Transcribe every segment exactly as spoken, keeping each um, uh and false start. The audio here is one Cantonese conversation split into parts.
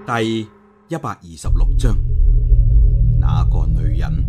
第一百二十六章，那個女人。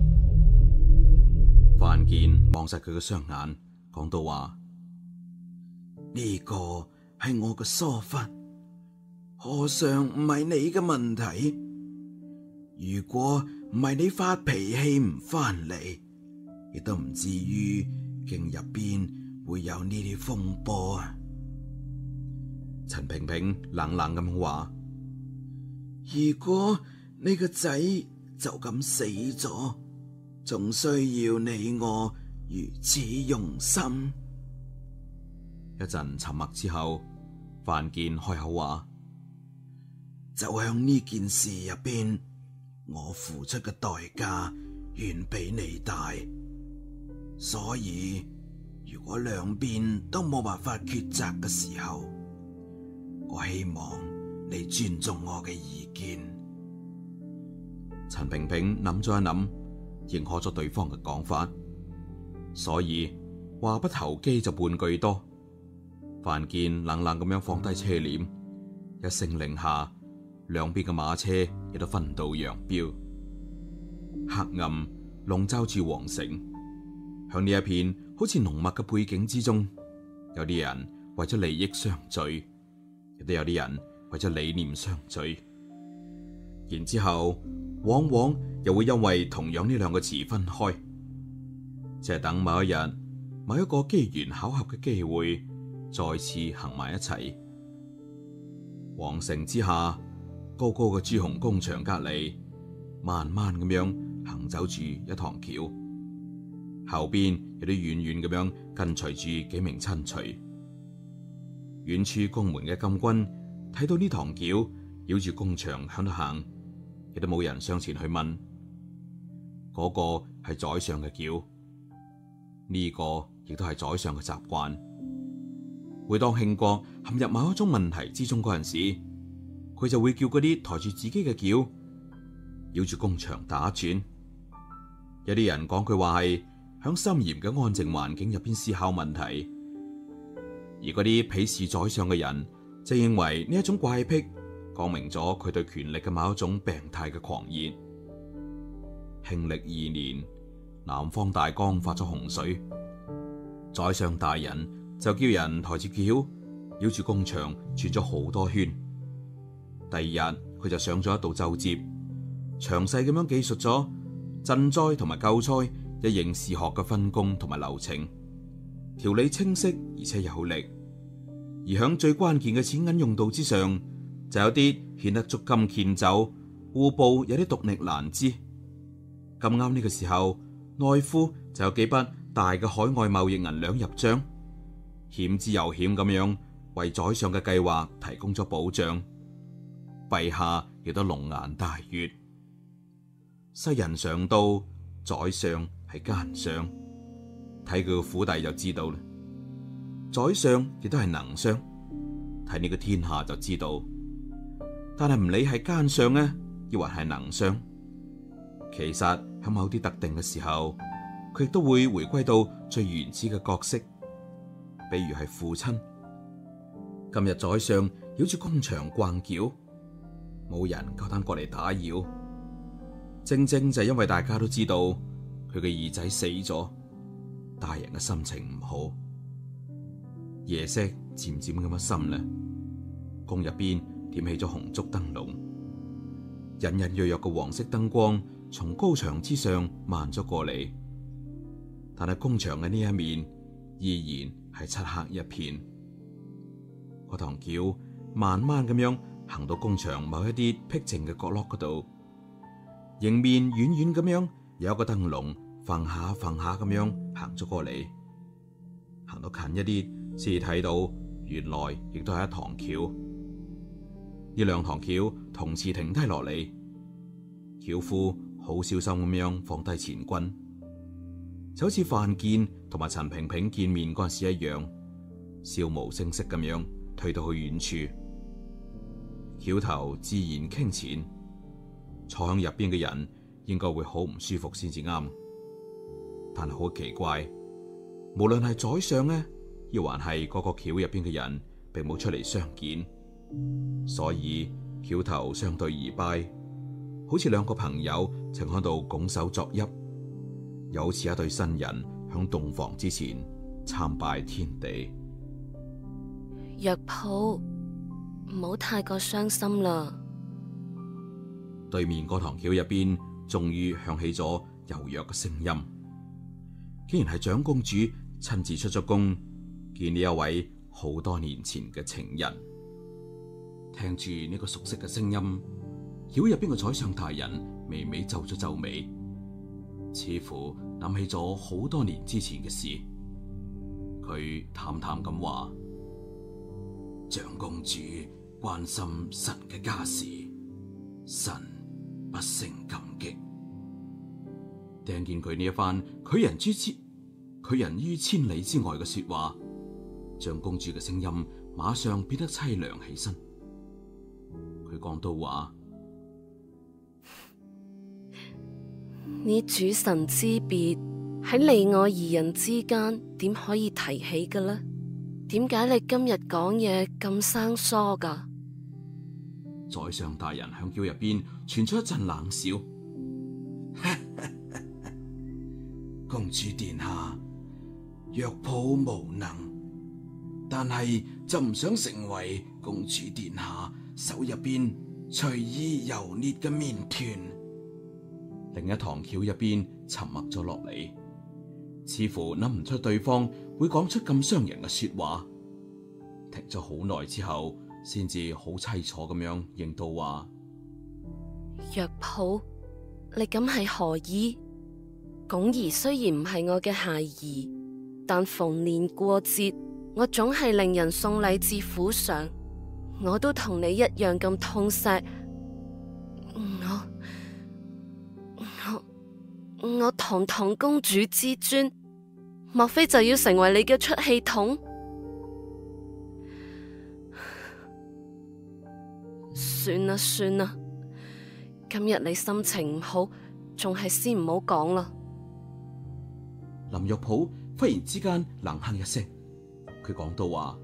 范建望實佢嘅雙眼，講到話：呢個係我嘅疏忽，何嘗唔係你嘅問題？如果唔係你發脾氣唔翻嚟，亦都唔至於境入邊會有呢啲風波啊！陳萍萍冷冷咁話：如果你個仔就咁死咗，仲需要你我如此用心？一陣沉默之後，范建開口話：就向呢件事入邊，我付出嘅代價遠比你大，所以如果兩邊都冇辦法抉擇嘅時候，我希望你尊重我嘅意見。陳萍萍諗咗一諗，認可咗對方嘅講法，所以話不投機就半句多。范建冷冷咁樣放低車簾，一聲令下，兩邊嘅馬車亦都分道揚鑣。黑暗籠罩住皇城，響呢一片好似濃密嘅背景之中，有啲人為咗利益相聚，亦都有啲人為咗理念相聚，然之後往往又會因為同樣呢兩個詞分開，即係等某一日某一個機緣巧合嘅機會再次行埋一齊。皇城之下，高高嘅朱紅宮牆隔籬，慢慢咁樣行走住一堂橋，後邊有啲遠遠咁樣跟隨住幾名親隨。遠處宮門嘅禁軍睇到呢堂橋繞住宮牆響度行，亦都冇人上前去問。嗰個係宰相嘅轎，呢個亦都係宰相嘅習慣。每當慶國陷入某一種問題之中嗰陣時，佢就會叫嗰啲抬住自己嘅轎繞住宮牆打轉。有啲人講佢話係響森嚴嘅安靜環境入邊思考問題，而嗰啲鄙視宰相嘅人就認為呢一種怪癖講明咗佢對權力嘅某一種病態嘅狂熱。慶曆二年，南方大江發咗洪水，宰相大人就叫人抬住轎繞住宮牆轉咗好多圈。第二日佢就上咗一道奏摺，詳細咁樣記述咗賑災同埋救災一應事學嘅分工同埋流程，條理清晰而且有力。而響最關鍵嘅錢銀用度之上，就有啲顯得捉襟見肘，戶部有啲獨力難支。咁啱呢個時候，內府就有幾筆大嘅海外貿易銀兩入賬，險之又險咁樣為宰相嘅計劃提供咗保障。陛下亦都龍顏大悅。世人常道宰相係奸相，睇佢個府邸就知道啦。宰相亦都係能相，睇呢個天下就知道。但係唔理係奸相呢，抑或係能相，其實喺某啲特定嘅時候，佢亦都會回歸到最原始嘅角色，比如係父親。今日宰相繞住宮牆逛轎，冇人夠膽過嚟打擾，正正就係因為大家都知道佢嘅兒仔死咗，大人嘅心情唔好。夜色漸漸咁樣深啦，宮入邊點起咗紅燭燈籠，隱隱約約嘅黃色燈光從高牆之上漫咗過嚟，但係宮牆嘅呢一面依然係漆黑一片。嗰堂轎慢慢咁樣行到宮牆某一啲僻靜嘅角落嗰度，迎面遠遠咁樣有一個燈籠揈下揈下咁樣行咗過嚟，行到近一啲先睇到原來亦都係一堂轎。呢兩堂轎同時停低落嚟，轎夫好小心咁樣放低前棍，就好似范建同埋陳萍萍見面嗰陣時一樣，悄無聲息咁樣退到去遠處。轎頭自然傾前，坐響入邊嘅人應該會好唔舒服先至啱。但係好奇怪，無論係宰相呢，亦還係嗰個轎入邊嘅人，並冇出嚟相見，所以翹頭相對而拜，好似兩個朋友正喺度拱手作揖，又好似一對新人響洞房之前參拜天地。 藥鋪，唔好太過傷心啦。 對面個堂轎入邊終於響起咗柔弱嘅聲音，竟然係長公主親自出咗宮見呢一位好多年前嘅情人。聽住呢個熟悉嘅聲音，轎入邊嘅宰相大人微微皺咗皺眉，似乎諗起咗好多年之前嘅事。佢淡淡咁話：長公主關心臣嘅家事，臣不勝感激。聽見佢呢一番拒人於千拒人於千里之外嘅說話，長公主嘅聲音馬上變得淒涼起身。佢講到話： 呢主臣之別喺你我二人之間，點可以提起嘅呢？點解你今日講嘢咁生疏噶？ 宰相大人響轎入邊傳出一陣冷笑：公主殿下，藥鋪無能，但係就唔想成為公主殿下手入邊隨意揉捏嘅麵團。另一堂轎入邊沉默咗落嚟，似乎諗唔出對方會講出咁傷人嘅說話。停咗好耐之後，先至好淒楚咁樣應到話： 藥鋪，你咁係何意？鞏兒雖然唔係我嘅孩兒，但逢年過節，我總係令人送禮至府上。我都同你一樣咁痛錫我，我我堂堂公主之尊，莫非就要成為你嘅出氣筒？算啦算啦，今日你心情唔好，仲係先唔好講啦。 林藥鋪忽然之間冷哼一聲，佢講到話：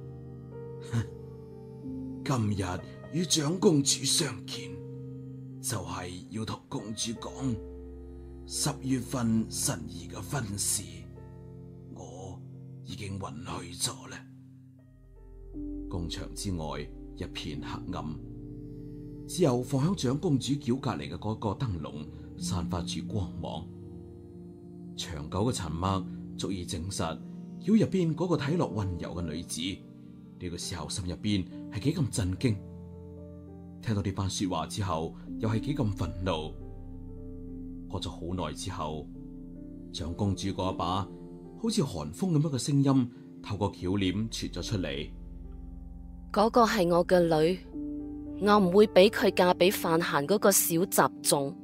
今日與長公主相見，就係、是、要同公主講十月份臣兒嘅婚事，我已經允許咗啦。宮牆之外一片黑暗，只有放響長公主轎隔籬嘅嗰個燈籠散發住光芒。長久嘅沉默足以證實轎入邊嗰個睇落溫柔嘅女子呢、這個時候心入邊係幾咁震驚，聽到呢番說話之後又係幾咁憤怒。過咗好耐之後，長公主嗰一把好似寒風咁樣嘅聲音透過轎簾傳咗出嚟： 嗰個係我嘅女，我唔會俾佢嫁俾范閒嗰個小雜種。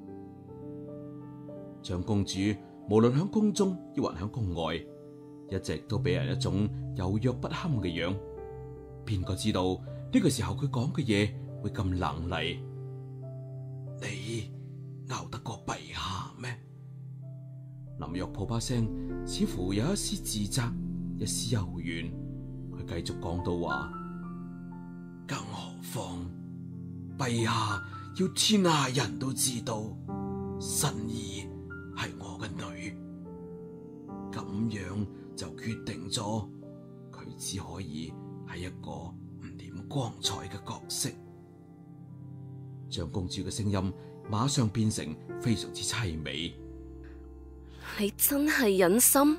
長公主無論響宮中抑或響宮外，一直都俾人一種柔弱不堪嘅樣。邊個知道呢個時候佢講嘅嘢會咁冷厲？你拗得過陛下咩？林藥鋪把聲似乎有一絲自責，一絲幽怨。佢繼續講到話：更何況陛下要天下人都知道臣兒係我嘅女，咁樣就決定咗佢只可以係一個唔點光彩嘅角色。長公主嘅聲音馬上變成非常之淒美。 你真係忍心？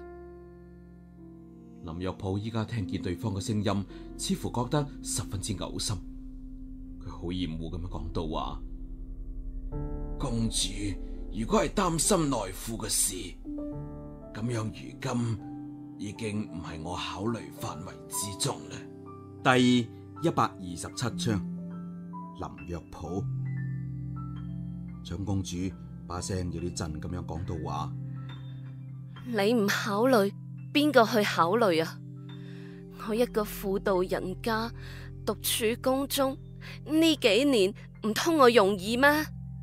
林藥鋪依家聽見對方嘅聲音，似乎覺得十分之嘔心。佢好厭惡咁樣講到話：公主如果係擔心內褲嘅事，咁樣如今已經唔係我考慮範圍之中啦。第一百二十七章，林藥鋪。長公主把聲有啲震咁樣講到話： 你唔考慮，邊個去考慮啊？我一個婦道人家，獨處宮中呢幾年，唔通我容易咩？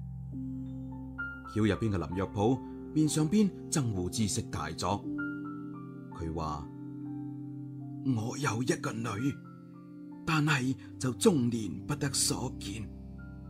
轎入邊嘅林藥鋪面上邊憎惡之色大作。佢話：我有一個女，但係就終年不得所見。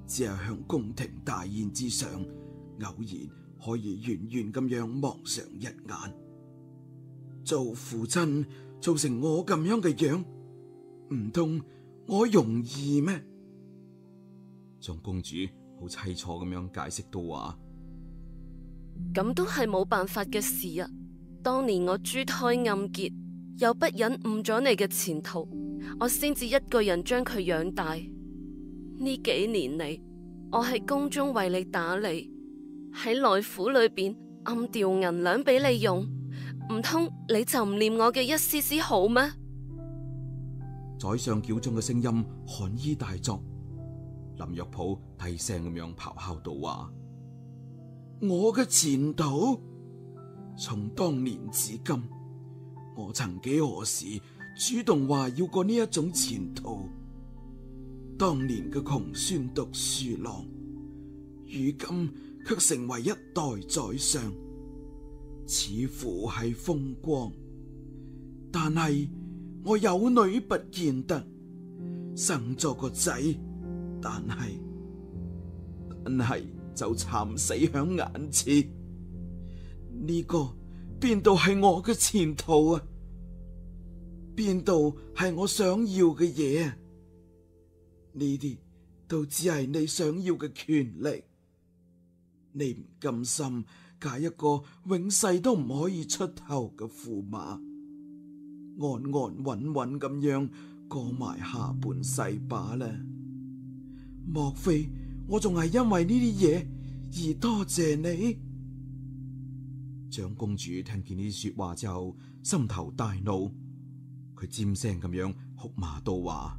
只係向宮廷大宴之上，偶然可以遠遠咁樣望上一眼。做父親做成我咁樣嘅樣，唔通我容易咩？ 長公主好凄楚咁樣解釋到話： 咁都係冇辦法嘅事啊！當年我珠胎暗結，又不忍誤咗你嘅前途，我先至一個人將佢養大。呢幾年嚟，我喺宮中為你打理，喺內府裏邊暗調銀兩俾你用，唔通你就唔念我嘅一絲絲好咩？ 宰相轎中嘅聲音寒衣大作，林若甫低聲咁樣咆哮道話： 我嘅前途，從當年至今，我曾幾何時主動話要過呢一種前途？當年嘅窮酸讀書郎，如今卻成為一代宰相，似乎係風光。但係我有女不見得，生咗個仔，但係但係就慘死響眼前。呢個邊度係我嘅前途啊？邊度係我想要嘅嘢啊？呢啲都只係你想要嘅權力。你唔甘心嫁一個永世都唔可以出頭嘅駙馬，安安穩穩咁樣過埋下半世罷啦。莫非我仲係因為呢啲嘢而多謝你？ 長公主聽見呢啲說話之後，心頭大怒，佢尖聲咁樣哭罵道話：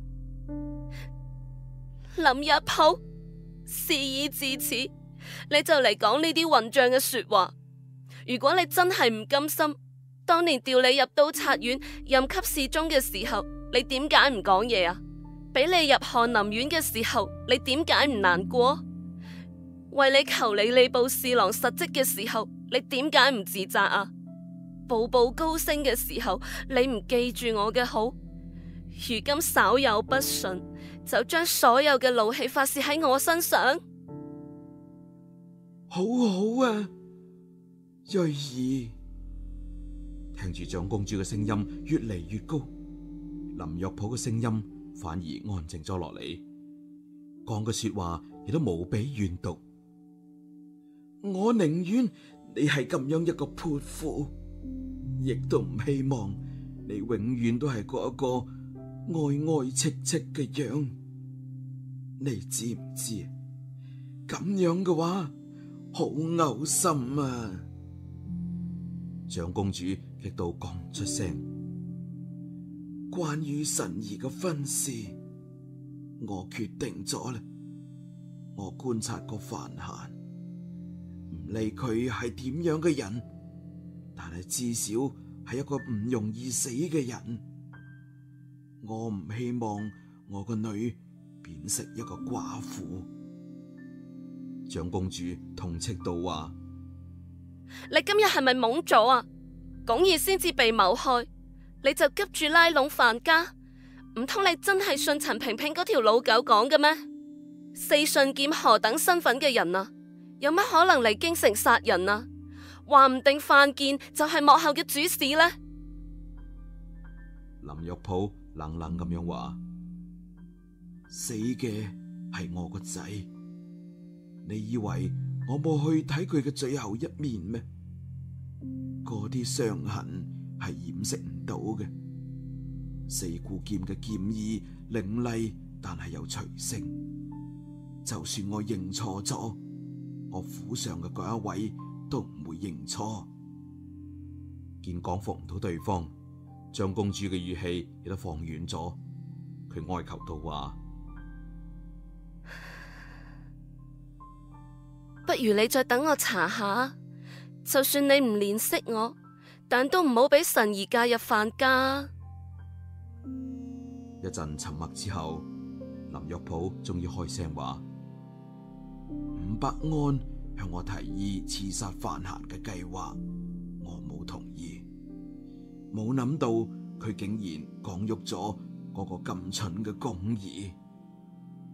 林若甫，事已至此，你就嚟講呢啲混賬嘅說話。如果你真係唔甘心，當年調你入刀察院任給侍中嘅時候，你點解唔講嘢啊？俾你入翰林院嘅時候，你點解唔難過？為你求你吏部侍郎實職嘅時候，你點解唔自責啊？步步高升嘅時候，你唔記住我嘅好，如今稍有不順，就將所有嘅怒氣發洩喺我身上。 好好啊，瑞兒。 聽住長公主嘅聲音越嚟越高，林若甫嘅聲音反而安靜咗落嚟，講嘅說話亦都無比怨毒。 我寧願你係咁樣一個潑婦，亦都唔希望你永遠都係嗰一個愛愛戚戚嘅樣。你知唔知？咁樣嘅話好嘔心啊！ 長公主激到講唔出聲。 關於神兒嘅婚事，我決定咗啦。我觀察過范閒，唔理佢係點樣嘅人，但係至少係一個唔容易死嘅人。我唔希望我個女變成一個寡婦。 長公主痛斥道話： 你今日係咪懵咗啊？鞏兒先至被謀害，你就急住拉攏范家？唔通你真係信陳萍萍嗰條老狗講嘅咩？四信劍何等身份嘅人啊，有乜可能嚟京城殺人啊？話唔定范建就係幕後嘅主使呢？ 林若甫冷冷咁樣話： 死嘅係我個仔，你以為我冇去睇佢嘅最後一面咩？嗰啲傷痕係掩飾唔到嘅。四顧劍嘅劍意凌厲，但係又隨性。就算我認錯咗，我府上嘅嗰一位都唔會認錯。 見講服唔到對方，長公主嘅語氣亦都放軟咗。佢哀求道話： 不如你再等我查下，就算你唔憐惜我，但都唔好俾神兒嫁入范家。 一陣沉默之後，林若甫終於開聲話： 伍伯安向我提議刺殺范閒嘅計劃，我冇同意。冇諗到佢竟然講喐咗嗰個咁蠢嘅鞏兒。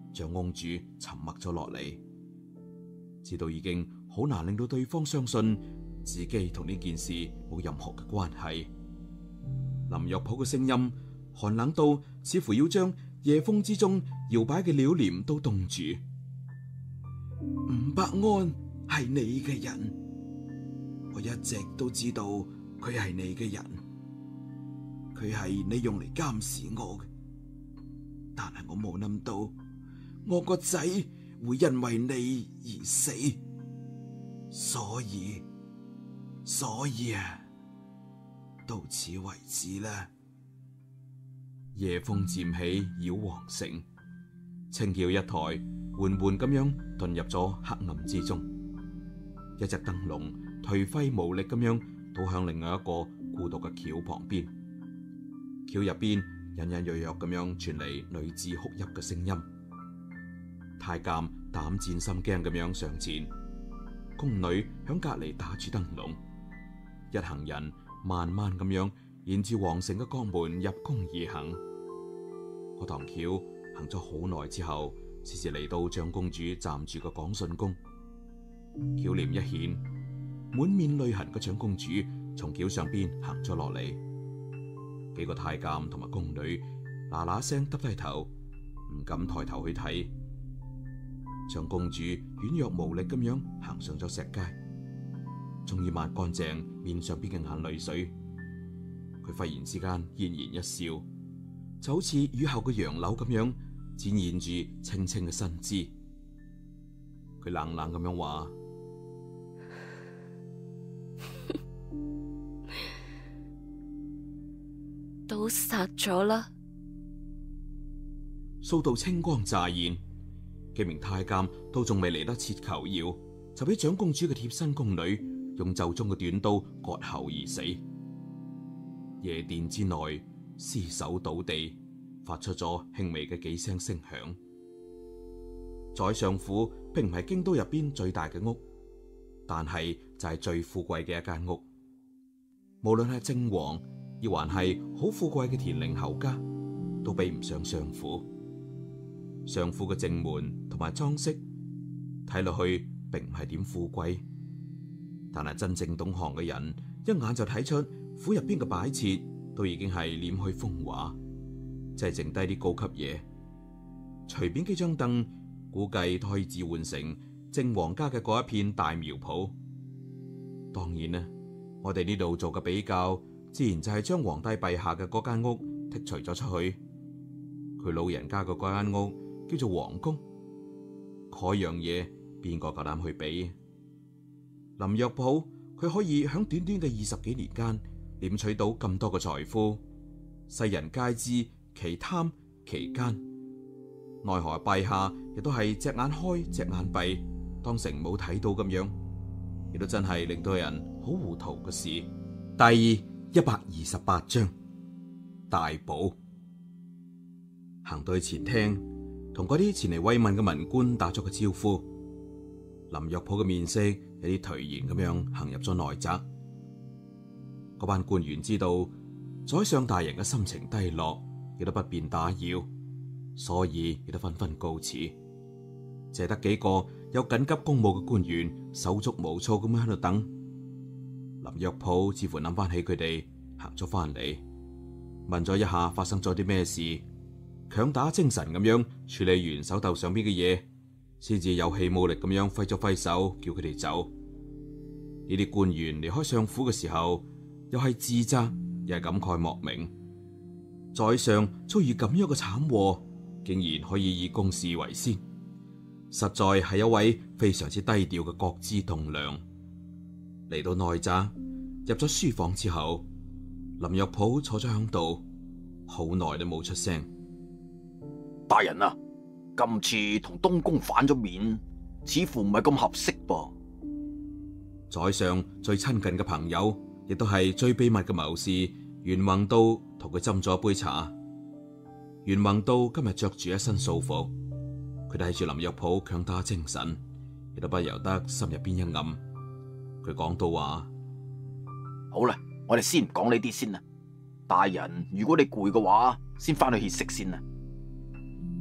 長公主沉默咗落嚟，知道已經好難令到對方相信自己同呢件事冇任何嘅關係。林若甫嘅聲音寒冷到似乎要將夜風之中搖擺嘅鳥簾都凍住。 吳伯安係你嘅人，我一直都知道佢係你嘅人，佢係你用嚟監視我嘅，但係我冇諗到我個仔會因為你而死，所以所以啊，到此為止啦。 夜風漸起，繞皇城，清轎一台，緩緩咁樣遁入咗黑暗之中。一隻燈籠頹廢無力咁樣倒向另外一個孤獨嘅轎旁邊，轎入邊隱隱約約咁樣傳嚟女子哭泣嘅聲音。太監膽戰心驚咁樣上前，宮女響隔籬打住燈籠，一行人慢慢咁樣沿住皇城嘅閣門入宮而行。嗰堂轎行咗好耐之後，先至嚟到長公主暫住嘅廣信宮。轎簾一顯，滿面淚痕嘅長公主從轎上邊行咗落嚟。幾個太監同埋宮女嗱嗱聲耷低頭，唔敢抬頭去睇。長公主軟弱無力咁樣行上咗石階，終於抹乾淨面上邊嘅眼淚水。佢忽然之間嫣然一笑，就好似雨後嘅楊柳咁樣展現住青青嘅身姿。佢冷冷咁樣話： 都殺咗啦！ 數道青光乍現，幾名太監都仲未嚟得切求饒，就俾長公主嘅貼身宮女用袖中嘅短刀割喉而死。夜殿之內，屍首倒地，發出咗輕微嘅幾聲聲響。宰相府並唔係京都入邊最大嘅屋，但係就係最富貴嘅一間屋。無論係正王，亦還係好富貴嘅田陵侯家，都比唔上相府。相府嘅正門同埋裝飾睇落去並唔係點富貴，但係真正懂行嘅人一眼就睇出府入邊嘅擺設都已經係斂去風華，即係剩低啲高級嘢。隨便幾張凳，估計都可以置換成正王家嘅嗰一片大苗圃。當然啦，我哋呢度做嘅比較，自然就係將皇帝陛下嘅嗰間屋剔除咗出去。佢老人家嘅嗰間屋叫做皇宮，嗰樣嘢邊個夠膽去比？林若甫佢可以響短短嘅二十幾年間斂取到咁多嘅財富，世人皆知其貪其奸，奈何陛下亦都係隻眼開隻眼閉，當成冇睇到咁樣，亦都真係令到人好糊塗嘅事。第一百二十八章大寶。行到去前廳，同嗰啲前嚟慰問嘅文官打咗個招呼。林若甫嘅面色有啲頹然咁樣行入咗內宅。嗰班官員知道宰相大人嘅心情低落，亦都不便打擾，所以亦都紛紛告辭。淨得幾個有緊急公務嘅官員手足無措咁樣喺度等。林若甫似乎諗翻起佢哋，行咗翻嚟，問咗一下發生咗啲咩事，強打精神咁樣處理完手頭上邊嘅嘢，先至有氣冇力咁樣揮咗揮手叫佢哋走。呢啲官員離開相府嘅時候，又係自責又係感慨莫名。宰相遭遇咁樣嘅慘禍，竟然可以以公事為先，實在係一位非常之低調嘅國之棟樑。嚟到內宅，入咗書房之後，林若甫坐咗響度，好耐都冇出聲。 大人啊，今次同東宮反咗面，似乎唔係咁合適噃。 宰相最親近嘅朋友，亦都係最秘密嘅謀士袁宏道，同佢斟咗一杯茶。袁宏道今日着住一身素服，佢睇住林若甫強打精神，亦都不由得心入邊一暗。佢講到話： 好啦，我哋先唔講呢啲先啦。大人，如果你攰嘅話，先翻去歇息先啦。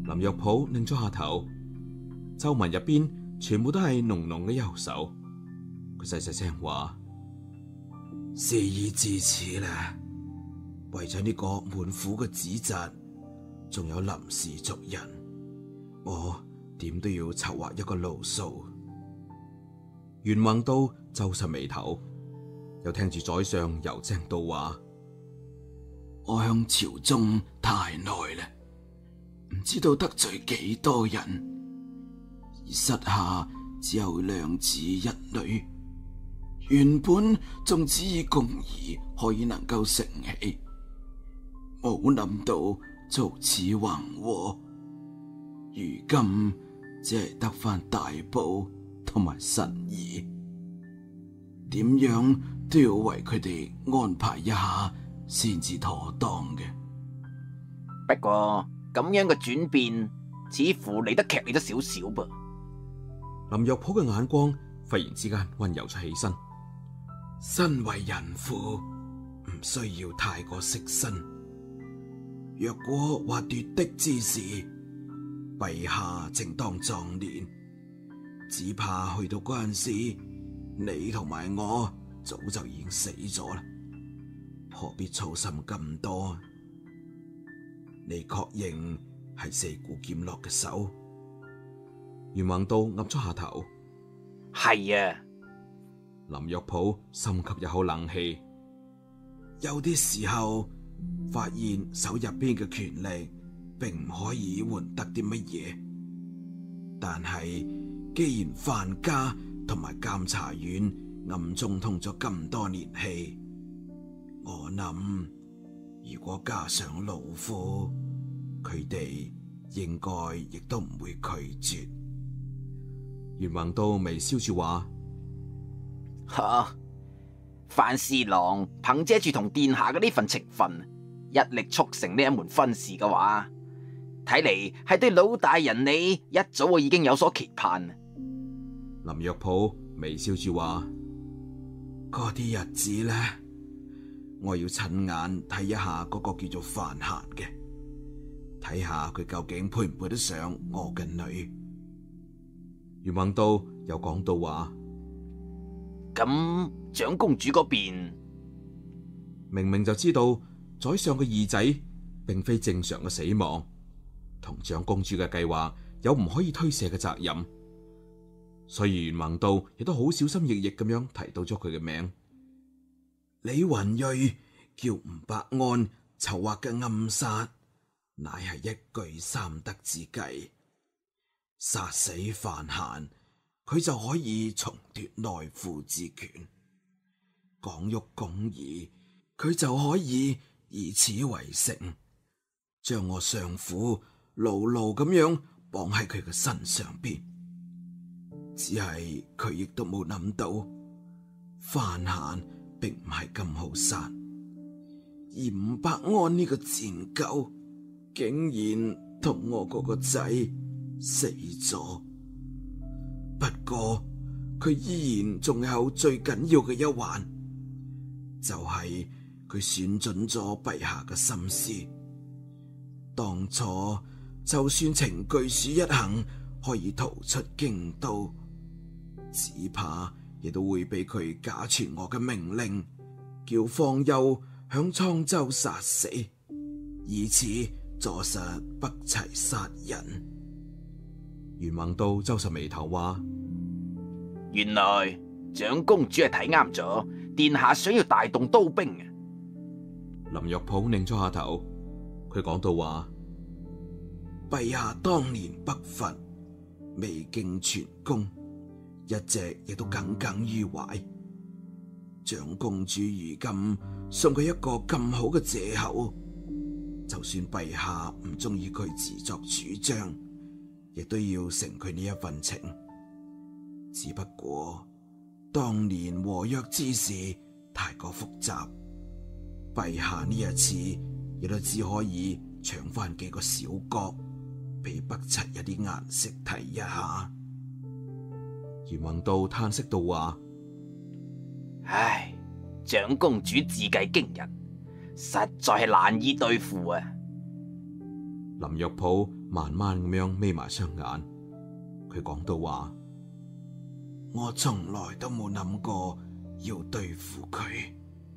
林若甫擰咗下頭，皺紋入邊全部都係濃濃嘅憂愁。佢細細聲話： 事已至此啦，為咗呢個滿府嘅子侄，仲有林氏族人，我點都要籌劃一個路數。 袁宏道皺實眉頭，又聽住宰相柔聲道話： 我向朝中太耐啦，唔知道得罪幾多人，而膝下只有兩子一女，原本仲只以共兒可以能夠成器，冇諗到遭此橫禍，如今只係得返大寶同埋神兒，點樣都要為佢哋安排一下先至妥當嘅。 不過咁樣嘅轉變，似乎嚟得劇烈咗少少噃。 林若甫嘅眼光忽然之間溫柔咗起身。 身為人父，唔需要太過惜身。若果話奪嫡之事，陛下正當壯年，只怕去到嗰陣時，你同埋我早就已經死咗啦，何必操心咁多？你確認係四顧劍落嘅手？ 袁宏道岌咗下頭。 係啊。 林若甫深吸一口冷氣。 有啲時候發現手入邊嘅權力並唔可以換得啲乜嘢，但係既然范家同埋監察院暗中通咗咁多年氣，我諗如果加上老夫，佢哋應該亦都唔會拒絕。 袁宏道微笑住話： 哈，范侍郎憑借住同殿下嘅呢份情分，一力促成呢一門婚事嘅話，睇嚟係對老大人你一早我已經有所期盼。 林若甫微笑住話： 嗰啲日子呢，我要親眼睇一下嗰個叫做范閑嘅，睇下佢究竟配唔配得上我嘅女。 袁宏道又講到話： 咁長公主嗰邊， 明明就知道宰相嘅二仔並非正常嘅死亡，同長公主嘅計劃有唔可以推卸嘅責任，所以袁宏道亦都好小心翼翼咁樣提到咗佢嘅名。 李雲睿叫吳百安籌劃嘅暗殺，乃係一舉三得之計。殺死范閑，佢就可以重奪內府之權；廣玉拱兒，佢就可以以此為城，將我相府牢牢咁樣綁喺佢嘅身上邊。只係佢亦都冇諗到，范閑並唔係咁好殺，而吳百安呢個賤狗，竟然同我嗰個仔死咗。不過佢依然仲有最緊要嘅一環，就係佢算準咗陛下嘅心思。當初就算程巨鼠一行可以逃出京都，只怕亦都會被佢假傳我嘅命令，叫方丘響滄州殺死，以此坐實北齊殺人。 袁宏道皺實眉頭話： 原來長公主係睇啱咗，殿下想要大動刀兵啊！ 林若甫擰咗下頭，佢講到話： 陛下當年北伐，未經全功，一直亦都耿耿於懷。長公主如今送佢一個咁好嘅借口，就算陛下唔中意佢自作主張，亦都要承佢呢一份情。只不過當年和約之事太過複雜，陛下呢一次亦都只可以搶翻幾個小角，俾北齊一啲顏色睇一下。 袁宏道嘆息道話： 唉，長公主自計驚人，實在係難以對付啊！ 林若甫慢慢咁樣眯埋雙眼。佢講到話： 我從來都冇諗過要對付佢，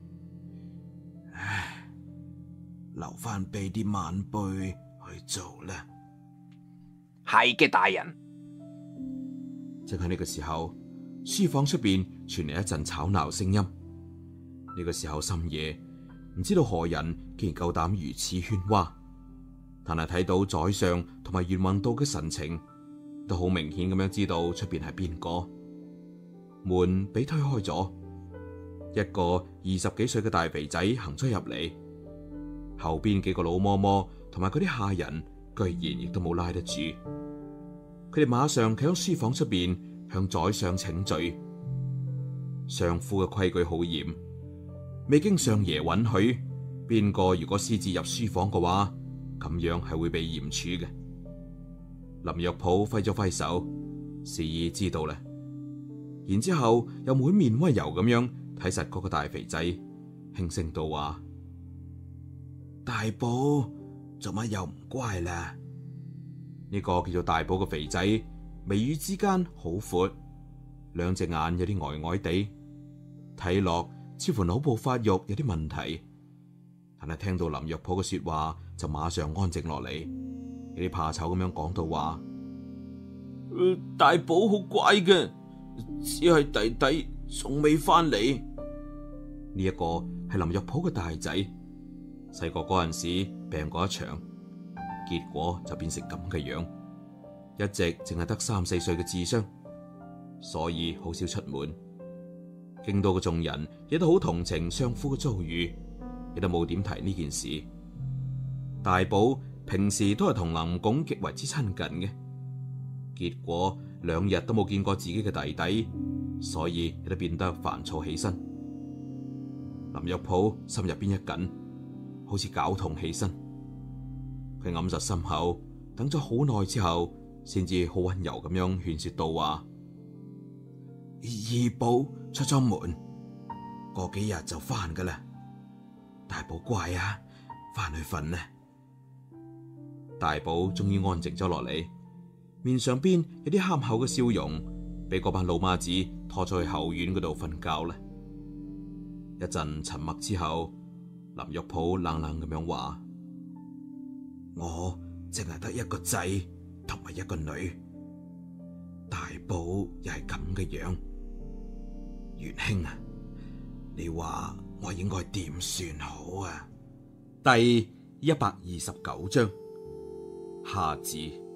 唉，留翻俾啲晚輩去做啦。 係嘅，大人。 正喺呢個時候，書房出邊傳嚟一陣吵鬧聲音。呢個時候深夜，唔知道何人竟然夠膽如此喧嘩，但係睇到宰相同埋袁宏道嘅神情，都好明顯咁樣知道出邊係邊個。門被推開咗，一個二十幾歲嘅大肥仔行咗入嚟，後邊幾個老嬤嬤同埋嗰啲下人居然亦都冇拉得住，佢哋馬上企喺書房出邊向宰相請罪。相府嘅規矩好嚴，未經相爺允許，邊個如果私自入書房嘅話，咁樣係會被嚴處嘅。林若甫揮咗揮手，示意知道啦。然之後又滿面溫柔咁樣睇實嗰個大肥仔，輕聲道話： 大寶做乜又唔乖啦？ 呢個叫做大寶嘅肥仔，眉宇之間好闊，兩隻眼有啲呆呆地，睇落似乎腦部發育有啲問題。但係聽到林若甫嘅說話，就馬上安靜落嚟，有啲怕醜咁樣講到話： 呃、大寶好乖嘅，只係弟弟仲未翻嚟。 呢一個係林若甫嘅大仔，細個嗰陣時病過一場，結果就變成咁嘅樣，一直淨係得三四歲嘅智商，所以好少出門。京都嘅眾人亦都好同情相夫嘅遭遇，亦都冇點提呢件事。大寶平時都係同林拱極為之親近嘅，結果兩日都冇見過自己嘅弟弟，所以亦都變得煩躁起身。林若甫心入邊一緊，好似絞痛起身。佢揞實心口，等咗好耐之後，先至好溫柔咁樣勸說道話： 二寶出咗門，過幾日就翻噶啦。大寶乖啊，翻去瞓啦。 大寶終於安靜咗落嚟，面上邊有啲憨厚嘅笑容，俾嗰班老媽子拖咗去後院嗰度瞓覺啦。一陣沉默之後，林若甫冷冷咁樣話： 我淨係得一個仔同埋一個女，大寶又係咁嘅樣，元兄啊，你話我應該點算好啊？ 第一百二十九章下字。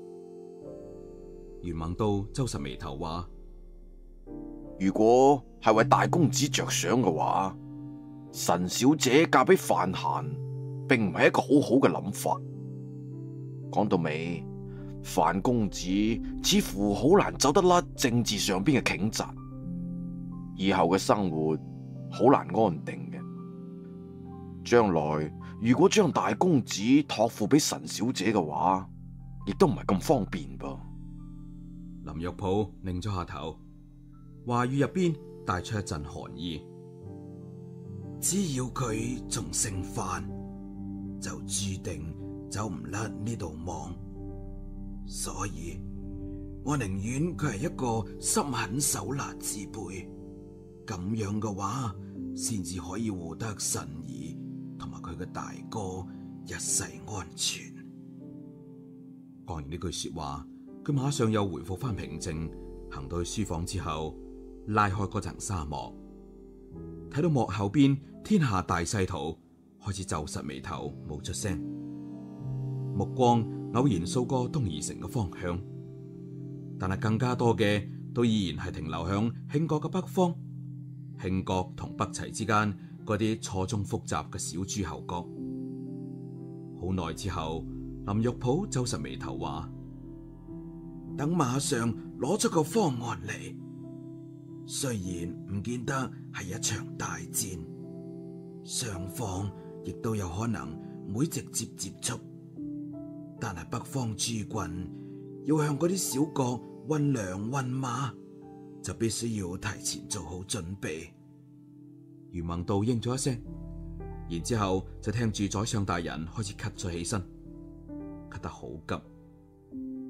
袁宏道皺實眉頭話： 如果係為大公子着想嘅話，神小姐嫁俾范閒，並唔係一個好好嘅諗法。講到尾，范公子似乎好難走得甩政治上邊嘅傾軋，以後嘅生活好難安定嘅。將來如果將大公子託付俾神小姐嘅話，亦都唔係咁方便噃。 林若甫擰咗下頭，話語入邊帶出一陣寒意。 只要佢仲姓范，就注定走唔甩呢度網，所以我寧願佢係一個心狠手辣之輩，咁樣嘅話，先至可以護得神兒同埋佢嘅大哥一世安全。 講完呢句說話，佢馬上又回復翻平靜，行到去書房之後，拉開嗰層紗幕，睇到幕後邊天下大勢圖，開始皺實眉頭，冇出聲。目光偶然掃過東夷城嘅方向，但係更加多嘅都依然係停留響慶國嘅北方，慶國同北齊之間嗰啲錯綜複雜嘅小諸侯國。好耐之後，林若甫皺實眉頭話： 等馬上攞出個方案嚟，雖然唔見得係一場大戰，雙方亦都有可能唔會直接接觸，但係北方諸郡要向嗰啲小國運糧運馬，就必須要提前做好準備。 袁宏道應咗一聲，然之後就聽住宰相大人開始咳咗起身，咳得好急，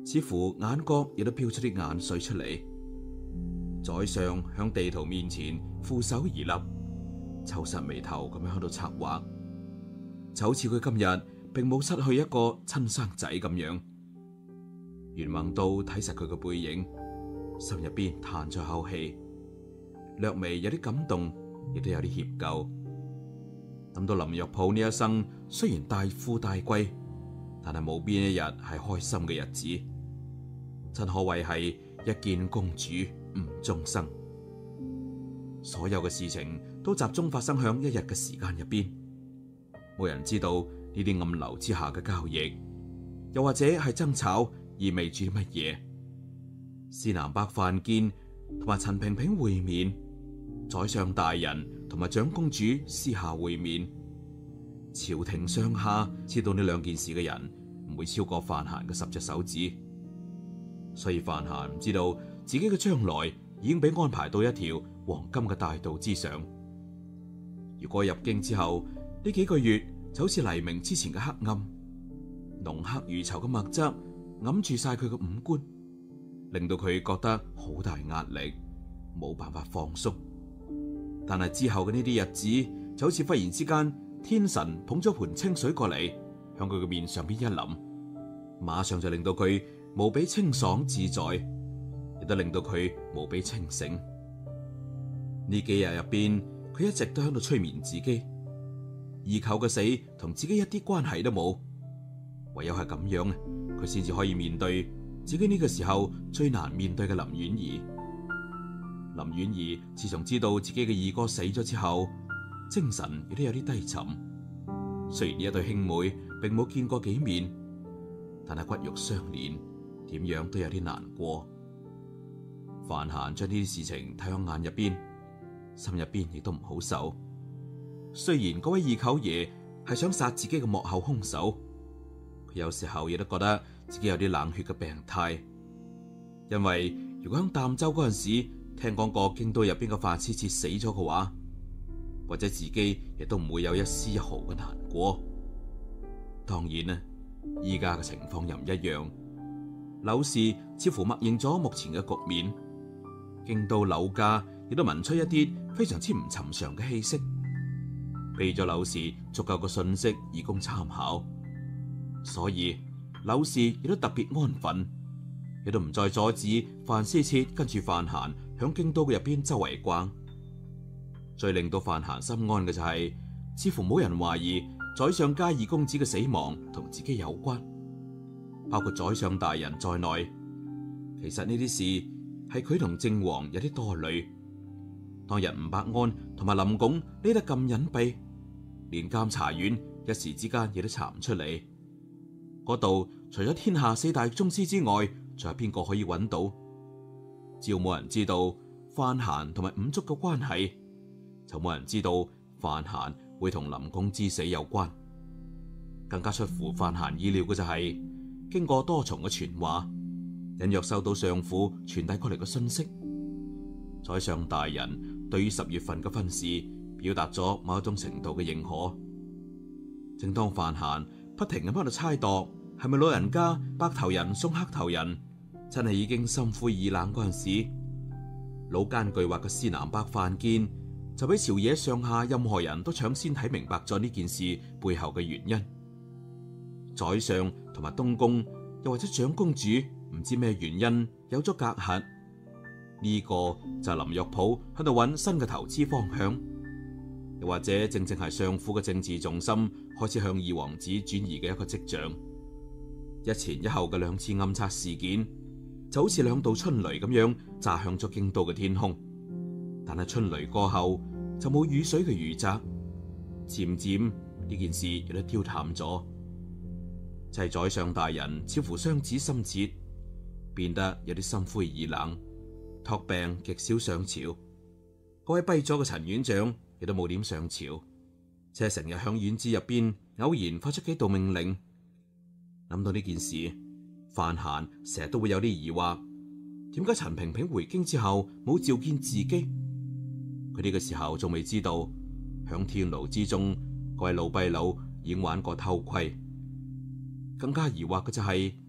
似乎眼角亦都飆出啲眼水出嚟。宰相向地圖面前負手而立，皺實眉頭咁樣喺度策劃，就好似佢今日並冇失去一個親生仔咁樣。袁宏道睇實佢嘅背影，心入邊嘆咗口氣，略微有啲感動，亦都有啲歉疚。諗到林若甫呢一生雖然大富大貴，但係冇邊一日係開心嘅日子，真可謂係一見公主誤終生。所有嘅事情都集中發生響一日嘅時間入邊，冇人知道呢啲暗流之下嘅交易，又或者係爭吵意味住乜嘢。施南伯范堅同埋陳萍萍會面，宰相大人同埋長公主私下會面，朝廷上下知道呢兩件事嘅人唔會超過范閑嘅十隻手指，所以范閑唔知道自己嘅將來已經被安排到一條黃金嘅大道之上。如果入京之後呢幾個月就好似黎明之前嘅黑暗，濃黑如囚嘅墨汁揞住晒佢嘅五官，令到佢覺得好大壓力，冇辦法放鬆。但係之後嘅呢啲日子就好似忽然之間天神捧咗盆清水過嚟，向佢嘅面上邊一淋，馬上就令到佢無比清爽自在，亦都令到佢無比清醒。呢幾日入邊，佢一直都喺度催眠自己，二舅嘅死同自己一啲關係都冇，唯有係咁樣，佢先至可以面對自己呢個時候最難面對嘅林婉兒。林婉兒自從知道自己嘅二哥死咗之後，精神亦都有啲低沉。雖然呢一對兄妹並冇見過幾面，但係骨肉相連，點樣都有啲難過。范閑將呢啲事情睇喺眼入邊，心入邊亦都唔好受。雖然嗰位二舅爺係想殺自己嘅幕後兇手，佢有時候亦都覺得自己有啲冷血嘅病態。因為如果喺淡州嗰陣時聽講過京都入邊嘅范思徹死咗嘅話，或者自己亦都唔會有一絲一毫嘅難過。當然啦，依家嘅情況又唔一樣。柳氏似乎默認咗目前嘅局面，京都柳家亦都聞出一啲非常之唔尋常嘅氣息，俾咗柳氏足夠嘅信息以供參考。所以柳氏亦都特別安分，亦都唔再阻止范思徹跟住范閑響京都嘅入邊周圍逛。最令到范閑心安嘅就係、是，似乎冇人懷疑宰相嘉義公子嘅死亡同自己有關，包括宰相大人在內。其實呢啲事係佢同靖王有啲多慮。當日吳伯安同埋林拱匿得咁隱蔽，連監察院一時之間亦都查唔出嚟。嗰度除咗天下四大宗師之外，仲有邊個可以揾到？只要冇人知道范閑同埋五竹嘅關係，就冇人知道范閑會同林拱之死有關。更加出乎范閑意料嘅就係、是，經過多重嘅傳話，隱約收到上府傳遞過嚟嘅信息，宰相大人對於十月份嘅婚事表達咗某一種程度嘅認可。正當范閑不停咁喺度猜度係咪老人家白頭人送黑頭人，真係已經心灰意冷嗰陣時，老奸巨猾嘅施南伯范堅就俾朝野上下任何人都搶先睇明白咗呢件事背後嘅原因。宰相同埋東宮又或者長公主唔知咩原因有咗隔閡，呢、這個就係林若甫喺度揾新嘅投資方向，又或者正正係相府嘅政治重心開始向二王子轉移嘅一個跡象。一前一後嘅兩次暗殺事件就好似兩道春雷咁樣炸向咗京都嘅天空，但係春雷過後就冇雨水嘅餘澤，漸漸呢件事亦都凋淡咗。就係宰相大人似乎傷子心切，變得有啲心灰意冷，託病極少上朝。嗰位跛咗嘅陳院長亦都冇點上朝，只係成日響院子入邊偶然發出幾道命令。諗到呢件事，范閑成日都會有啲疑惑，點解陳萍萍回京之後冇召見自己？佢呢個時候仲未知道，響天牢之中嗰位老跛佬已經玩過偷窺。更加疑惑嘅就係、是、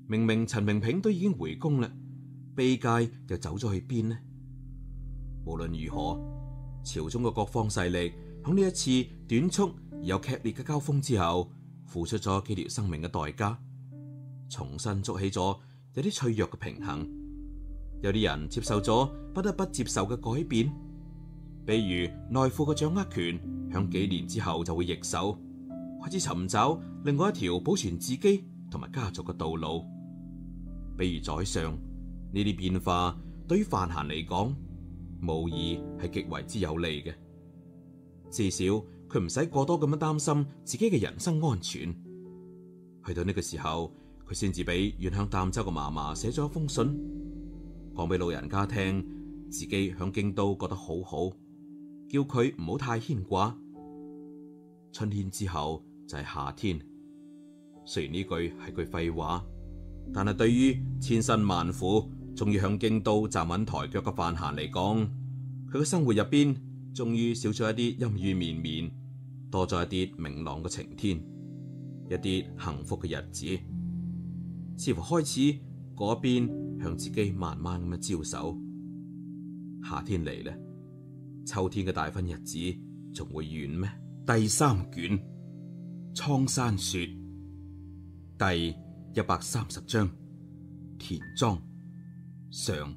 明明陳萍萍都已經回宮啦，卑介又走咗去邊呢？無論如何，朝中嘅各方勢力喺呢一次短促而又劇烈嘅交鋒之後，付出咗幾條生命嘅代價，重新築起咗有啲脆弱嘅平衡。有啲人接受咗不得不接受嘅改變，比如內庫嘅掌握權響幾年之後就會易手，開始尋找另外一條保存自己同埋家族嘅道路。比如宰相，呢啲變化對於范閑嚟講，無疑係極為之有利嘅。至少佢唔使過多咁樣擔心自己嘅人身安全。去到呢個時候，佢先至俾遠響儋州嘅嫲嫲寫咗一封信，講俾老人家聽，自己響京都覺得好好，叫佢唔好太牽掛。春天之後就係夏天。雖然呢句係句廢話，但係對於千辛萬苦終於響京都站穩台腳嘅范閑嚟講，佢嘅生活入邊終於少咗一啲陰雨綿綿，多咗一啲明朗嘅晴天，一啲幸福嘅日子，似乎開始嗰邊向自己慢慢咁樣招手。夏天嚟咧，秋天嘅大婚日子仲會遠咩？第三卷蒼山說第一百三十章田莊上。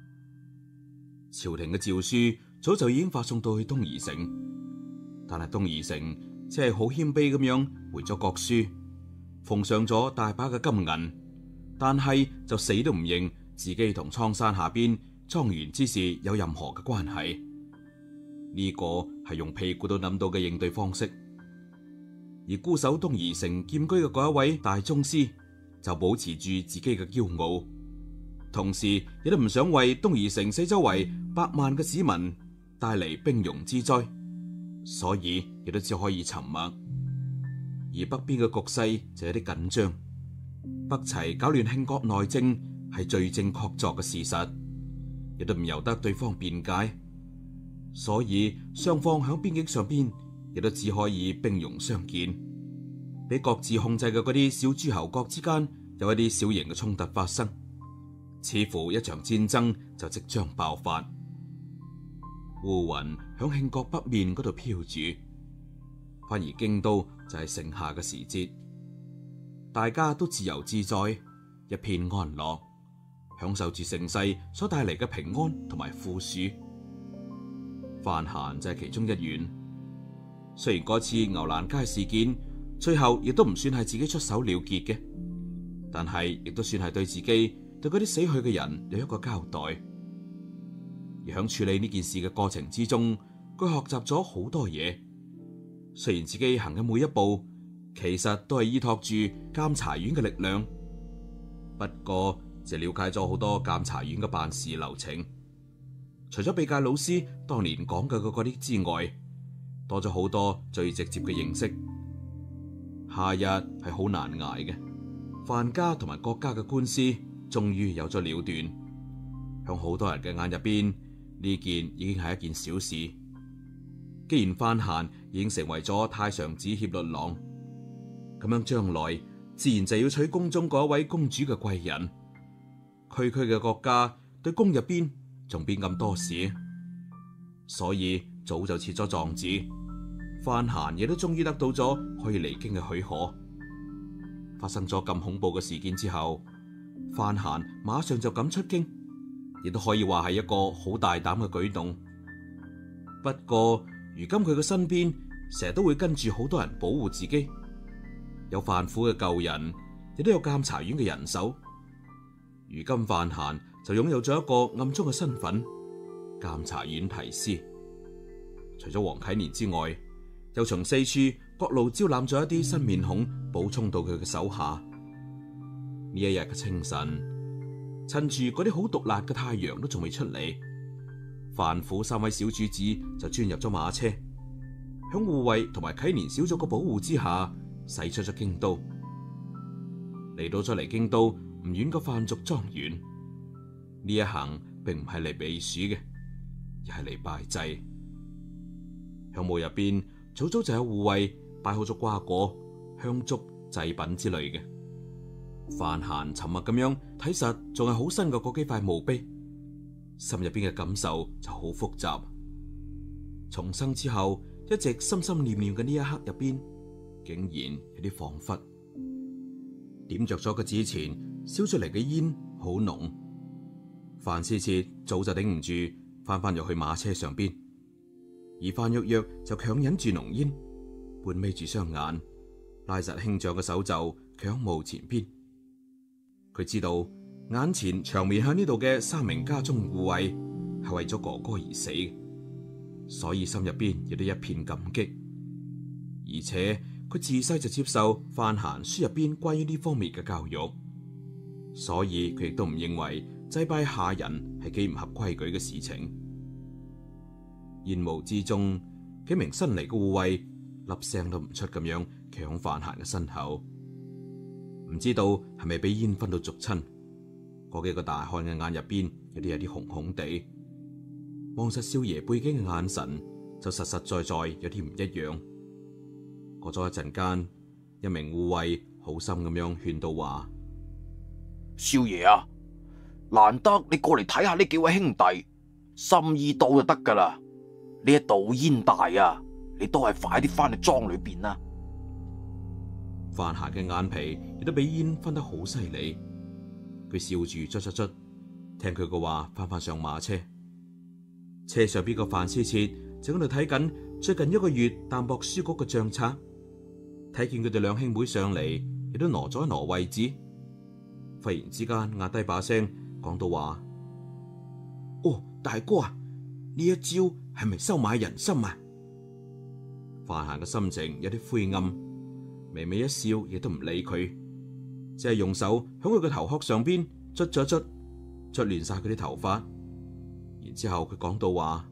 朝廷嘅詔書早就已經發送到去東夷城，但係東夷城只係好謙卑咁樣回咗國書，奉上咗大把嘅金銀，但係就死都唔認自己同蒼山下邊莊園之事有任何嘅關係。呢個係用屁股都諗到嘅應對方式。而固守東夷城劍居嘅嗰一位大宗師就保持住自己嘅驕傲，同時亦都唔想為東夷城四周圍百萬嘅市民帶嚟兵戎之災，所以亦都只可以沉默。而北邊嘅局勢就有啲緊張，北齊搞亂慶國內政係罪證確鑿嘅事實，亦都唔由得對方辯解，所以雙方響邊境上邊亦都只可以兵戎相見，俾各自控制嘅嗰啲小諸侯國之間有一啲小型嘅衝突發生，似乎一場戰爭就即將爆發。烏雲響慶國北面嗰度飄住，反而京都就係盛夏嘅時節，大家都自由自在，一片安樂，享受住盛世所帶嚟嘅平安同埋富庶。范閑就係其中一員。雖然嗰次牛欄街事件最後亦都唔算係自己出手了結嘅，但係亦都算係對自己對嗰啲死去嘅人有一個交代。而響處理呢件事嘅過程之中，佢學習咗好多嘢。雖然自己行嘅每一步其實都係依託住監察院嘅力量，不過就了解咗好多監察院嘅辦事流程。除咗秘介老師當年講嘅嗰啲之外，多咗好多最直接嘅認識。夏日係好難捱嘅，范家同埋郭家嘅官司終於有咗了斷。響好多人嘅眼入邊，呢件已經係一件小事。既然范閑已經成為咗太常寺協律郎，咁樣將來自然就要娶宮中嗰一位公主嘅貴人。區區嘅國家對宮入邊仲邊咁多事，所以早就設咗狀子。范閑亦都終於得到咗可以離京嘅許可。發生咗咁恐怖嘅事件之後，范閑馬上就敢出京，亦都可以話係一個好大膽嘅舉動。不過如今佢嘅身邊成日都會跟住好多人保護自己，有范府嘅舊人，亦都有監察院嘅人手。如今范閑就擁有咗一個暗中嘅身份——監察院提司。除咗黃啟年之外，又從四處各路招攬咗一啲新面孔，補充到佢嘅手下。呢一日嘅清晨，趁住嗰啲好毒辣嘅太陽都仲未出嚟，范府三位小主子就鑽入咗馬車，響護衛同埋啟年小組嘅保護之下，駛出咗京都。嚟到咗離京都唔遠嘅范族莊園，呢一行並唔係嚟避暑嘅，而係嚟拜祭。響墓入邊早早就有護衛擺好咗瓜果、香燭、祭品之類嘅。 范閒沉默咁樣睇實，仲係好新嘅嗰幾塊墓碑，心入邊嘅感受就好複雜。重生之後，一直心心念念嘅呢一刻入邊，竟然有啲恍惚。點着咗個紙錢，燒出嚟嘅煙好濃。范思徹早就頂唔住，翻返入去馬車上邊，而范若若就強忍住濃煙，半眯住雙眼，拉實兄長嘅手袖，強慕前邊。佢知道眼前長眠喺呢度嘅三名家中護衛係為咗哥哥而死，所以心入邊亦都一片感激。而且佢自細就接受范閒書入邊關於呢方面嘅教育，所以佢亦都唔認為祭拜下人係幾唔合規矩嘅事情。煙霧之中，幾名新嚟嘅護衛粒聲都唔出咁樣搶范閒嘅身後，唔知道係咪俾煙熏到逐親，嗰幾個大漢嘅眼入邊有啲有啲紅紅地，望實少爺背景嘅眼神就實實在在有啲唔一樣。過咗一陣間，一名護衛好心咁樣勸導話： 少爺啊，難得你過嚟睇下呢幾位兄弟，心意到就得噶啦。呢一度煙大啊，你都係快啲翻去莊裏邊啦。 范閒嘅眼皮亦都俾煙熏得好犀利，佢笑住捽捽捽，聽佢嘅話翻返上馬車。車上邊個范思徹正喺度睇緊最近一個月淡薄書局嘅賬冊，睇見佢哋兩兄妹上嚟，亦都挪咗一挪位置。忽然之間壓低把聲講到話：哦，大哥啊，呢一招係咪收買人心啊？范閒嘅心情有啲灰暗，微微一笑，亦都唔理佢，只係用手響佢嘅頭殼上邊捽咗捽，捽亂晒佢啲頭髮。然之後佢講到話：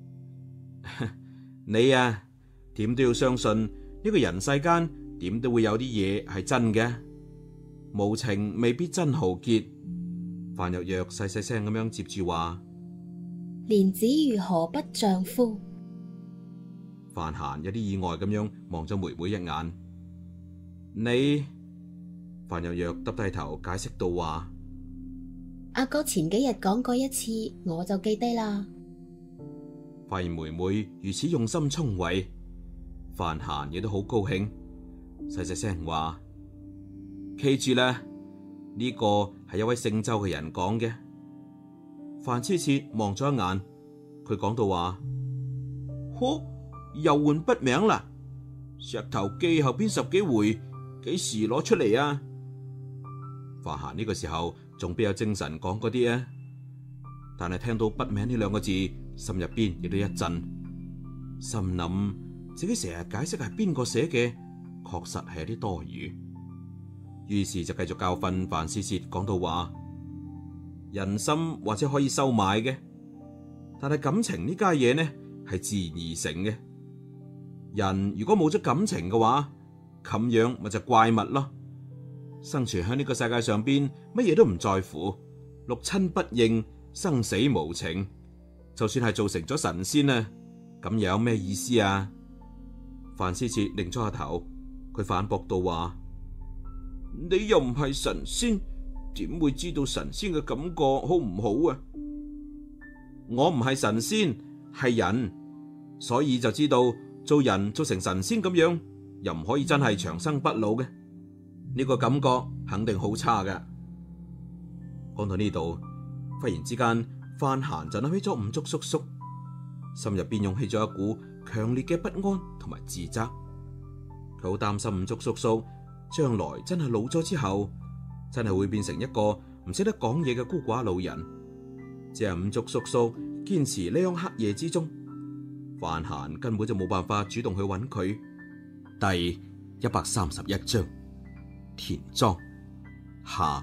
你啊，點都要相信呢個人世間點都會有啲嘢係真嘅，無情未必真豪傑。范若若細細聲咁樣接住話： 蓮子如何不丈夫？ 范閒有啲意外咁樣望咗妹妹一眼。你？范若若耷低頭解釋到話： 阿哥前幾日講過一次，我就記低啦。 發現妹妹如此用心聰慧，范閒亦都好高興，細細聲話：記住啦，呢個係一位姓周嘅人講嘅。范思徹望咗一眼，佢講到話：呵，又換筆名啦！石頭記後邊十幾回，幾時攞出嚟啊？范閒呢個時候仲邊有精神講嗰啲啊？但係聽到筆名呢兩個字，心入邊亦都一震，心諗自己成日解釋係邊個寫嘅，確實係有啲多餘。於是就繼續教訓范思徹，講到話：人心或者可以收買嘅，但係感情呢家嘢呢係自然而成嘅。人如果冇咗感情嘅話，咁樣咪就怪物咯。生存喺呢個世界上邊，乜嘢都唔在乎，六親不認，生死無情。就算係做成咗神仙啊，咁又有咩意思啊？范思徹擰咗下頭，佢反駁道話：你又唔係神仙，點會知道神仙嘅感覺好唔好啊？我唔係神仙，係人，所以就知道做人做成神仙咁樣，又唔可以真係長生不老嘅。呢個感覺肯定好差㗎。講到呢度，忽然之間，范閒就諗起咗五竹叔叔，心入邊湧起咗一股強烈嘅不安同埋自責。佢好擔心五竹叔叔將來真係老咗之後，真係會變成一個唔識得講嘢嘅孤寡老人。只係五竹叔叔堅持呢樣黑夜之中，范閒根本就冇辦法主動去揾佢。第一百三十一章。田莊下，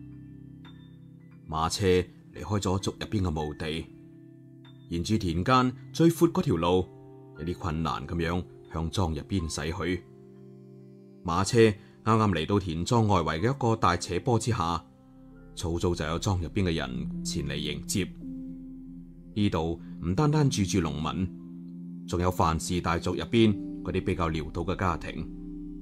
馬車離開咗族入邊嘅墓地，沿住田間最闊嗰條路，有啲困難咁樣向莊入邊駛去。馬車啱啱嚟到田莊外圍嘅一個大斜坡之下，早早就有莊入邊嘅人前嚟迎接。呢度唔單單住住農民，仲有范氏大族入邊嗰啲比較潦倒嘅家庭。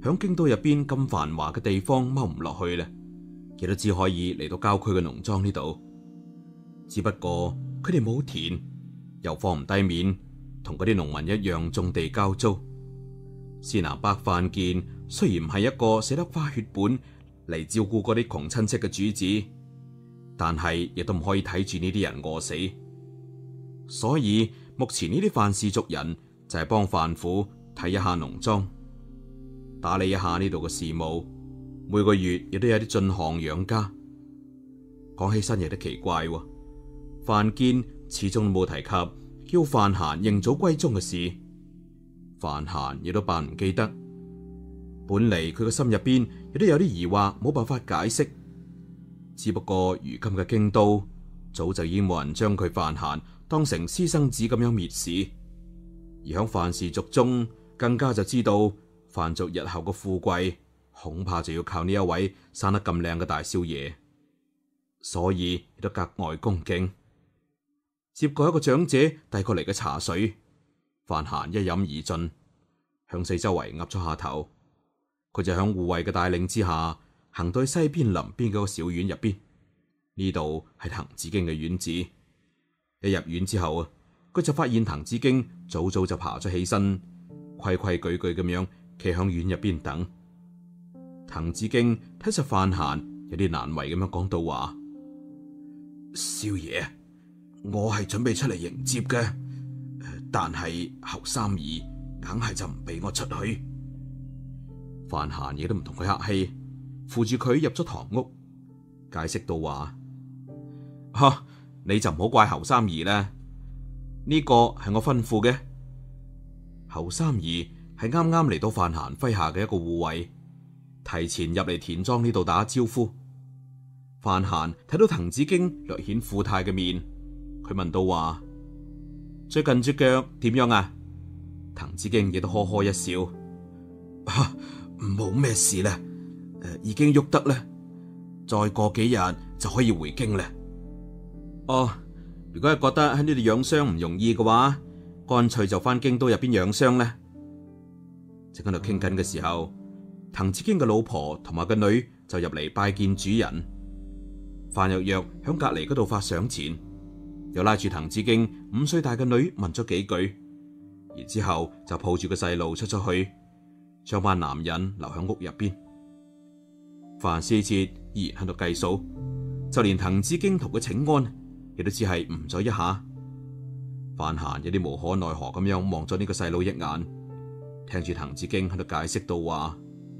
響京都入邊咁繁華嘅地方踎唔落去咧，亦都只可以嚟到郊區嘅農莊呢度。只不過佢哋冇田，又放唔低面，同嗰啲農民一樣種地交租。施南伯范建雖然唔係一個捨得花血本嚟照顧嗰啲窮親戚嘅主子，但係亦都唔可以睇住呢啲人餓死。所以目前呢啲范氏族人就係幫范府睇一下農莊，打理一下呢度嘅事務，每個月亦都有啲進項養家。講起身亦都奇怪，范建始終冇提及叫范閒認祖歸宗嘅事，范閒亦都扮唔記得。本嚟佢嘅心入邊亦都有啲疑惑，冇辦法解釋。只不過如今嘅京都早就已經冇人將佢范閒當成私生子咁樣蔑視，而響范氏族中更加就知道范族日後嘅富貴恐怕就要靠呢一位生得咁靚嘅大少爺，所以亦都格外恭敬。接過一個長者遞過嚟嘅茶水，范閒一飲而盡，向四周圍岌咗下頭。佢就響護衛嘅帶領之下，行到去西邊林邊嗰個小院入邊。呢度係滕子京嘅院子。一入院之後啊，佢就發現滕子京早早就爬咗起身，規規矩矩咁樣企響院入邊等。滕子京睇實范閒有啲難為咁樣講到話： 少爺，我係準備出嚟迎接嘅，但係侯三兒硬係就唔俾我出去。 范閒亦都唔同佢客氣，扶住佢入咗堂屋，解釋到話：哈，你就唔好怪侯三兒啦，呢個係我吩咐嘅。侯三兒係啱啱嚟到范閒麾下嘅一個護衛，提前入嚟田莊呢度打招呼。范閒睇到滕子京略顯富態嘅面，佢問到話：最近隻腳點樣啊？滕子京亦都呵呵一笑： 啊，冇咩事啦，誒，已經喐得啦，再過幾日就可以回京啦。 哦，如果係覺得喺呢度養傷唔容易嘅話，乾脆就翻京都入邊養傷咧。正喺度傾緊嘅時候，滕子京嘅老婆同埋個女就入嚟拜見主人。范若若響隔籬嗰度發賞錢，又拉住滕子京五歲大嘅女問咗幾句，然之後就抱住個細路出咗去，將班男人留響屋入邊。范思哲依然喺度計數，就連滕子京同佢請安，亦都只係誤咗一下。范閒有啲無可奈何咁樣望咗呢個細路一眼，聽住滕子京喺度解釋到話：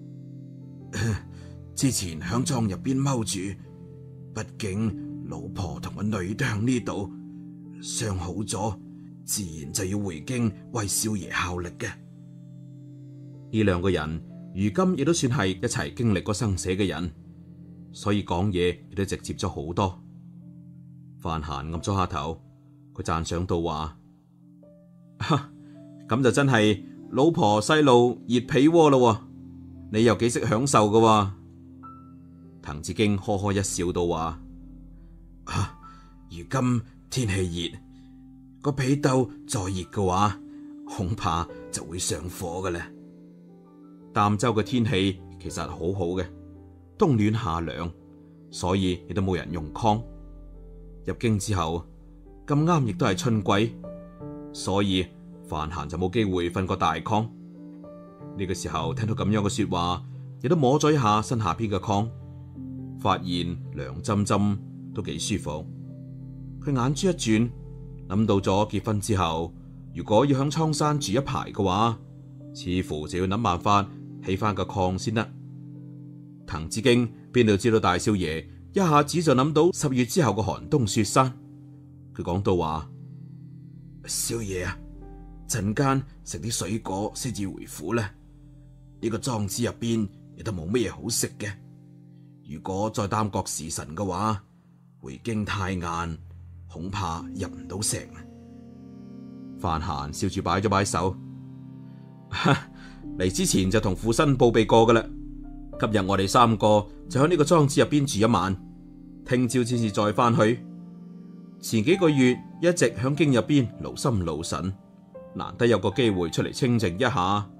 之前響莊入邊踎住，畢竟老婆同個女都響呢度，傷好咗，自然就要回京為少爺效力嘅。 呢兩個人如今亦都算係一齊經歷過生死嘅人，所以講嘢亦都直接咗好多。范閒岌咗下頭，佢讚賞到話：咁就真係老婆細路熱被窩咯，你又幾識享受噶。滕子京呵呵一笑到話： 啊，如今天氣熱，個被竇再熱嘅話，恐怕就會上火噶啦。 儋州嘅天氣其實好好嘅，冬暖夏涼，所以亦都冇人用炕。入京之後咁啱亦都係春季，所以范閒就冇機會瞓過大炕。呢個時候聽到咁樣嘅說話，亦都摸咗一下身下邊嘅炕，發現涼浸浸都幾舒服。佢眼珠一轉，諗到咗結婚之後，如果要響蒼山住一排嘅話，似乎就要諗辦法起翻個炕先得。滕子京邊度知道大少爺一下子就諗到十月之後嘅寒冬雪山。佢講到話： 少爺啊，陣間食啲水果先至回府咧。呢個莊子入邊亦都冇乜嘢好食嘅。如果再耽擱時辰嘅話，回京太晏，恐怕入唔到城。 范閒笑住擺咗擺手：嚟之前就同父親報備過噶啦。今日我哋三個就喺呢個莊子入邊住一晚，聽朝先至再翻去。前幾個月一直響京入邊勞心勞神，難得有個機會出嚟清靜一下，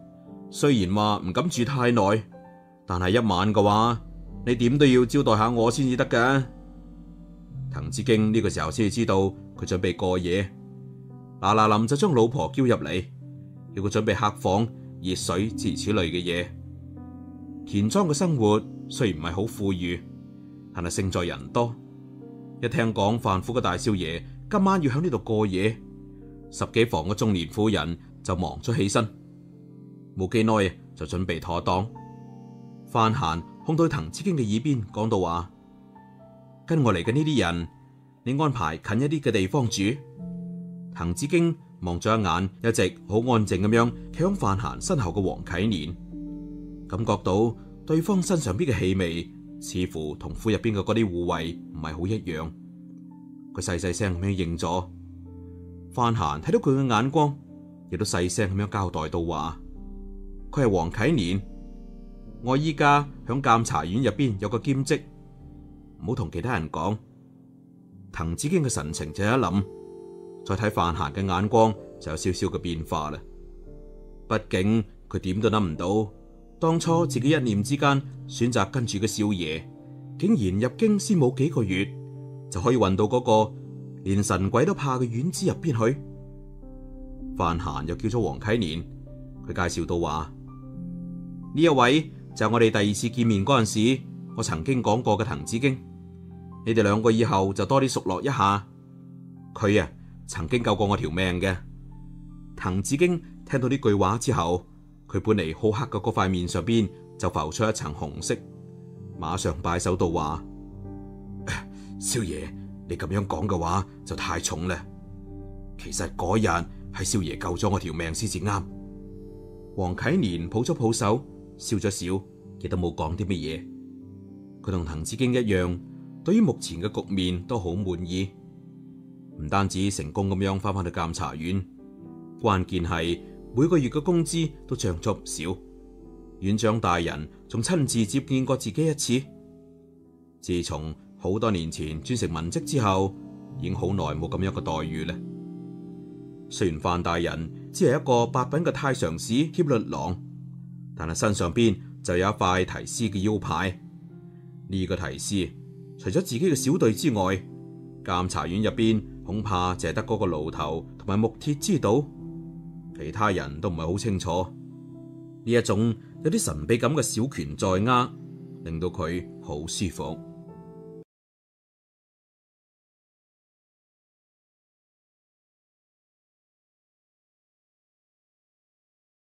雖然話唔敢住太耐，但係一晚嘅話，你點都要招待下我先至得㗎。滕子京呢個時候先至知道佢準備過夜，嗱嗱臨就將老婆叫入嚟，叫佢準備客房、熱水諸如此類嘅嘢。田莊嘅生活雖然唔係好富裕，但係勝在人多。一聽講范府嘅大少爺今晚要喺呢度過夜，十幾房嘅中年婦人就忙咗起身，冇幾耐就準備妥當。范閒控到滕子京嘅耳邊講到話：跟我嚟嘅呢啲人，你安排近一啲嘅地方住。滕子京望咗一眼，一直好安靜咁樣企喺范閒身後嘅黃啟年，感覺到對方身上邊嘅氣味似乎同府入邊嘅嗰啲護衛唔係好一樣。佢細細聲咁樣應咗。范閒睇到佢嘅眼光，亦都細聲咁樣交代到話：佢係黃啟年，我依家響監察院入邊有個兼職，唔好同其他人講。滕子京嘅神情就一諗，再睇范閒嘅眼光就有少少嘅變化啦。畢竟佢點都諗唔到，當初自己一念之間選擇跟住個少爺，竟然入京先冇幾個月，就可以運到嗰個連神鬼都怕嘅院子入邊去。范閒又叫咗黃啟年，佢介紹到話：呢一位就係我哋第二次見面嗰陣時，我曾經講過嘅滕子京。你哋兩個以後就多啲熟絡一下。佢啊，曾經救過我條命嘅。滕子京聽到呢句話之後，佢本嚟好黑嘅嗰塊面上邊就浮出一層紅色，馬上擺手到話：少爺，你咁樣講嘅話就太重啦。其實嗰日係少爺救咗我條命先至啱。黃啟年抱咗抱手，笑咗笑，亦都冇講啲乜嘢。佢同滕子京一樣，對於目前嘅局面都好滿意，唔單止成功咁樣翻返去監察院，關鍵係每個月嘅工資都漲咗唔少。院長大人仲親自接見過自己一次。自從好多年前轉成文職之後，已經好耐冇咁樣嘅待遇啦。雖然范大人只係一個八品嘅太常使協律郎，但係身上邊就有一塊提司嘅腰牌。呢、這個提司除咗自己嘅小隊之外，監察院入邊恐怕淨係得嗰個牢頭同埋木鐵知道，其他人都唔係好清楚。呢一種有啲神秘感嘅小權在握，令到佢好舒服。